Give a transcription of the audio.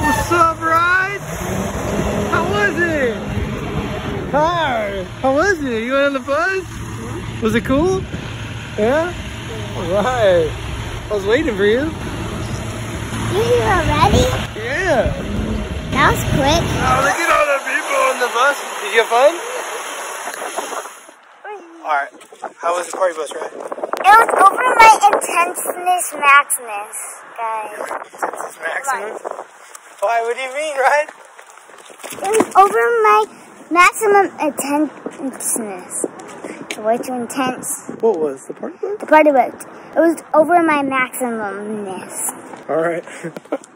What's up, Ryan? How was it? Hi. How was it? You went on the bus? Was it cool? Yeah? Alright. I was waiting for you. You here already? Yeah. That was quick. Oh, look at all the people on the bus. Did you have fun? Alright. How was the party bus ride? It was over my intenseness maximus, guys. Intenseness maximus? Why? What do you mean, Ryan? It was over my maximum intenseness. It's way too intense. What was the party bus? The party bus. It was over my maximumness. Alright.